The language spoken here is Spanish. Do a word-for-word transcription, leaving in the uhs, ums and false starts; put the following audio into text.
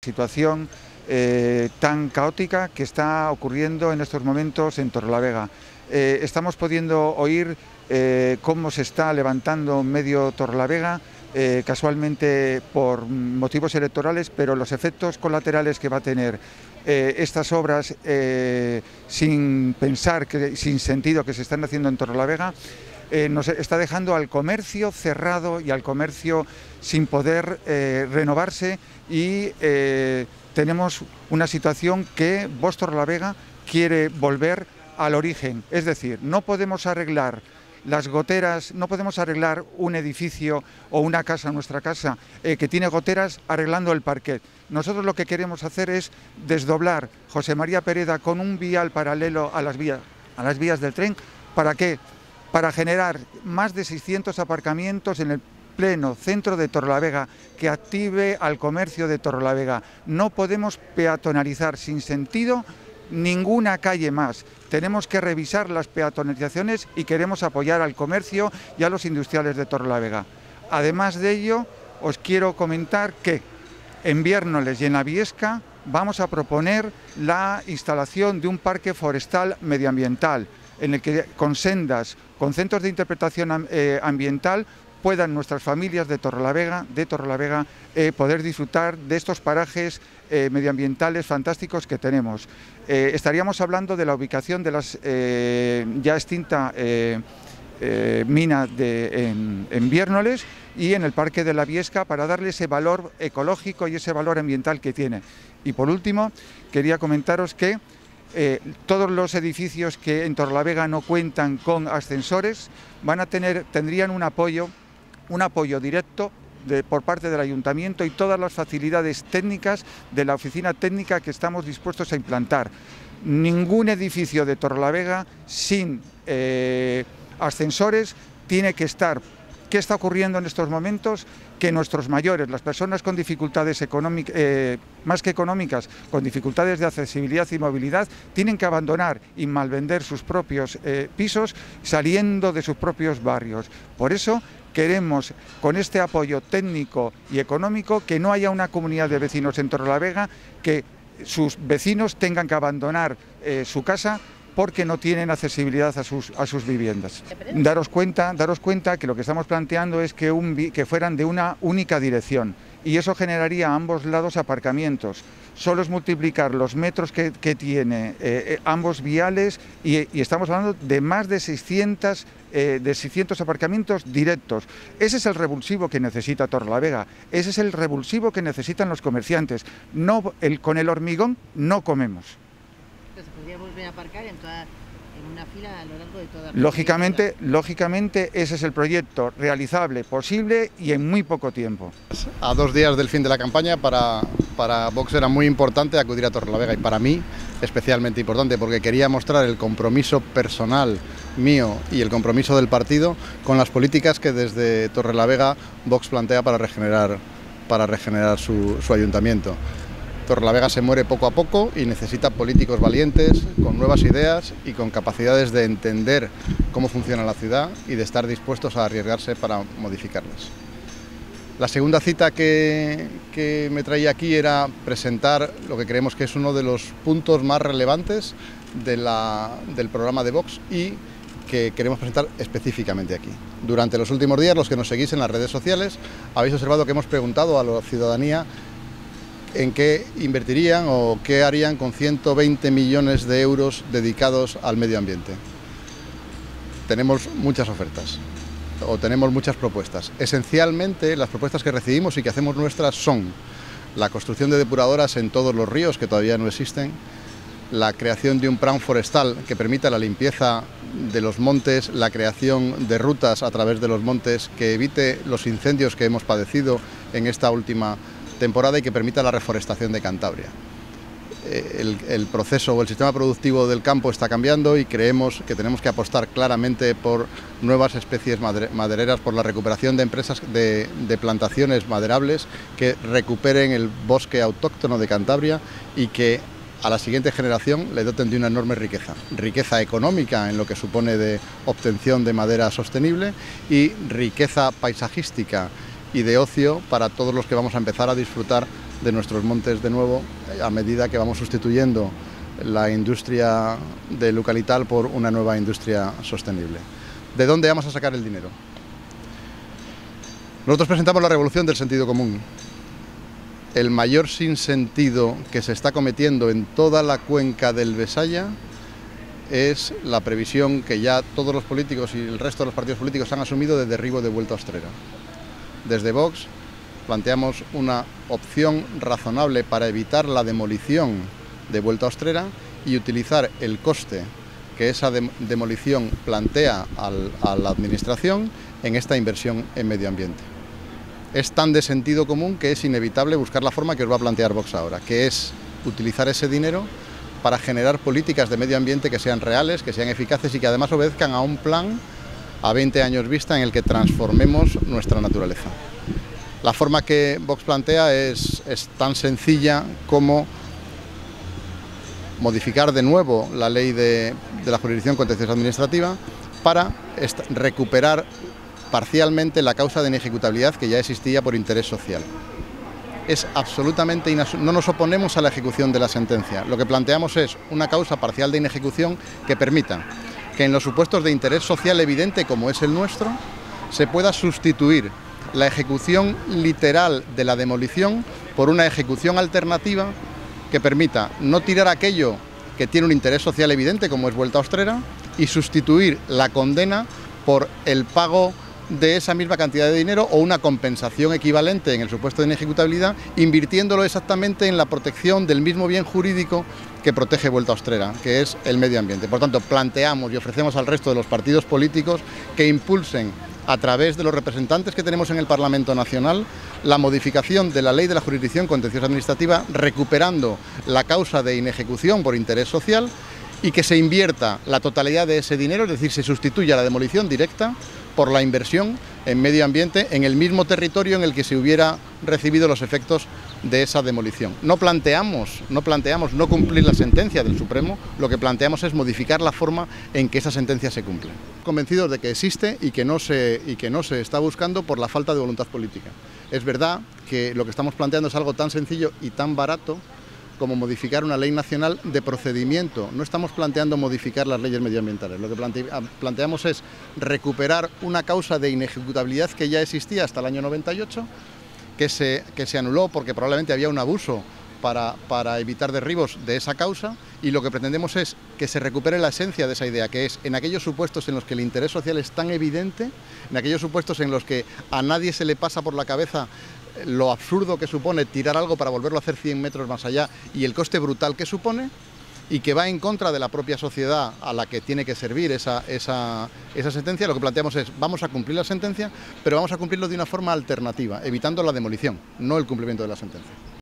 situación eh, tan caótica que está ocurriendo en estos momentos en Torrelavega. Eh, estamos pudiendo oír eh, cómo se está levantando medio Torrelavega, eh, casualmente por motivos electorales, pero los efectos colaterales que va a tener eh, estas obras eh, sin pensar, que, sin sentido que se están haciendo en Torrelavega, Eh, nos está dejando al comercio cerrado y al comercio sin poder eh, renovarse y eh, tenemos una situación que Vox Torrelavega quiere volver al origen, es decir, no podemos arreglar las goteras, no podemos arreglar un edificio o una casa, nuestra casa, eh, que tiene goteras, arreglando el parquet. Nosotros lo que queremos hacer es desdoblar José María Pereda con un vial paralelo a las vías, a las vías del tren. ¿Para qué? Para generar más de seiscientos aparcamientos en el pleno centro de Torrelavega, que active al comercio de Torrelavega. No podemos peatonalizar sin sentido ninguna calle más. Tenemos que revisar las peatonalizaciones y queremos apoyar al comercio y a los industriales de Torrelavega. Además de ello, os quiero comentar que en Viérnoles y en la Viesca vamos a proponer la instalación de un parque forestal medioambiental, en el que con sendas, con centros de interpretación eh, ambiental, puedan nuestras familias de Torrelavega, de Torrelavega eh, poder disfrutar de estos parajes eh, medioambientales fantásticos que tenemos. Eh, estaríamos hablando de la ubicación de la eh, ya extinta eh, eh, mina de, en, en Viérnoles y en el Parque de la Viesca, para darle ese valor ecológico y ese valor ambiental que tiene. Y por último, quería comentaros que Eh, todos los edificios que en Torrelavega no cuentan con ascensores van a tener, tendrían un apoyo, un apoyo directo de, por parte del Ayuntamiento, y todas las facilidades técnicas de la oficina técnica que estamos dispuestos a implantar. Ningún edificio de Torrelavega sin eh, ascensores tiene que estar. ¿Qué está ocurriendo en estos momentos? Que nuestros mayores, las personas con dificultades económicas, eh, más que económicas, con dificultades de accesibilidad y movilidad, tienen que abandonar y malvender sus propios eh, pisos, saliendo de sus propios barrios. Por eso queremos, con este apoyo técnico y económico, que no haya una comunidad de vecinos en Torrelavega que sus vecinos tengan que abandonar eh, su casa porque no tienen accesibilidad a sus, a sus viviendas. Daros cuenta, daros cuenta que lo que estamos planteando es que, un, que fueran de una única dirección, y eso generaría a ambos lados aparcamientos. Solo es multiplicar los metros que, que tiene eh, ambos viales y, y estamos hablando de más de seiscientos, eh, de seiscientos aparcamientos directos. Ese es el revulsivo que necesita Torrelavega, ese es el revulsivo que necesitan los comerciantes. No, el, con el hormigón no comemos. Se podría volver a aparcar en, toda, en una fila a lo largo de toda la Lógicamente, lógicamente ese es el proyecto realizable, posible y en muy poco tiempo. A dos días del fin de la campaña, para, para Vox era muy importante acudir a Torrelavega, y para mí especialmente importante, porque quería mostrar el compromiso personal mío y el compromiso del partido con las políticas que desde Torrelavega Vox plantea para regenerar, para regenerar su, su ayuntamiento. Torrelavega se muere poco a poco y necesita políticos valientes, con nuevas ideas y con capacidades de entender cómo funciona la ciudad y de estar dispuestos a arriesgarse para modificarlas. La segunda cita que, que me traía aquí era presentar lo que creemos que es uno de los puntos más relevantes de la, del programa de Vox y que queremos presentar específicamente aquí. Durante los últimos días, los que nos seguís en las redes sociales, habéis observado que hemos preguntado a la ciudadanía en qué invertirían o qué harían con ciento veinte millones de euros dedicados al medio ambiente. Tenemos muchas ofertas o tenemos muchas propuestas. Esencialmente, las propuestas que recibimos y que hacemos nuestras son la construcción de depuradoras en todos los ríos que todavía no existen, la creación de un plan forestal que permita la limpieza de los montes, la creación de rutas a través de los montes que evite los incendios que hemos padecido en esta última temporada y que permita la reforestación de Cantabria. El, el proceso o el sistema productivo del campo está cambiando y creemos que tenemos que apostar claramente por nuevas especies madereras, por la recuperación de empresas de, de plantaciones maderables que recuperen el bosque autóctono de Cantabria y que a la siguiente generación le doten de una enorme riqueza, riqueza económica en lo que supone de obtención de madera sostenible y riqueza paisajística y de ocio para todos los que vamos a empezar a disfrutar de nuestros montes de nuevo a medida que vamos sustituyendo la industria del eucaliptal por una nueva industria sostenible. ¿De dónde vamos a sacar el dinero? Nosotros presentamos la revolución del sentido común. El mayor sinsentido que se está cometiendo en toda la cuenca del Besaya es la previsión que ya todos los políticos y el resto de los partidos políticos han asumido de derribo de Vuelta Ostrera. Desde Vox planteamos una opción razonable para evitar la demolición de Vuelta Ostrera y utilizar el coste que esa de demolición plantea al, a la Administración en esta inversión en medio ambiente. Es tan de sentido común que es inevitable buscar la forma que os va a plantear Vox ahora, que es utilizar ese dinero para generar políticas de medio ambiente que sean reales, que sean eficaces y que además obedezcan a un plan a veinte años vista en el que transformemos nuestra naturaleza. La forma que Vox plantea es, es tan sencilla como modificar de nuevo la ley de, de la jurisdicción contenciosa administrativa para recuperar parcialmente la causa de inejecutabilidad que ya existía por interés social. Es absolutamente inasumible. No nos oponemos a la ejecución de la sentencia. Lo que planteamos es una causa parcial de inejecución que permita que en los supuestos de interés social evidente como es el nuestro se pueda sustituir la ejecución literal de la demolición por una ejecución alternativa que permita no tirar aquello que tiene un interés social evidente como es Vuelta Ostrera y sustituir la condena por el pago de esa misma cantidad de dinero o una compensación equivalente en el supuesto de inejecutabilidad, invirtiéndolo exactamente en la protección del mismo bien jurídico que protege Vuelta Ostrera, que es el medio ambiente. Por tanto, planteamos y ofrecemos al resto de los partidos políticos que impulsen a través de los representantes que tenemos en el Parlamento Nacional la modificación de la ley de la jurisdicción contenciosa administrativa, recuperando la causa de inejecución por interés social y que se invierta la totalidad de ese dinero, es decir, se sustituya la demolición directa por la inversión en medio ambiente en el mismo territorio en el que se hubiera recibido los efectos de esa demolición. No planteamos, no planteamos no cumplir la sentencia del Supremo, lo que planteamos es modificar la forma en que esa sentencia se cumple. Convencidos de que existe y que no se, y que no se está buscando por la falta de voluntad política. Es verdad que lo que estamos planteando es algo tan sencillo y tan barato como modificar una ley nacional de procedimiento. No estamos planteando modificar las leyes medioambientales. Lo que plante planteamos es recuperar una causa de inejecutabilidad que ya existía hasta el año noventa y ocho, que se, que se anuló porque probablemente había un abuso para, para evitar derribos de esa causa, y lo que pretendemos es que se recupere la esencia de esa idea, que es en aquellos supuestos en los que el interés social es tan evidente, en aquellos supuestos en los que a nadie se le pasa por la cabeza lo absurdo que supone tirar algo para volverlo a hacer cien metros más allá y el coste brutal que supone, y que va en contra de la propia sociedad a la que tiene que servir esa, esa, esa sentencia. Lo que planteamos es, vamos a cumplir la sentencia, pero vamos a cumplirlo de una forma alternativa, evitando la demolición, no el cumplimiento de la sentencia.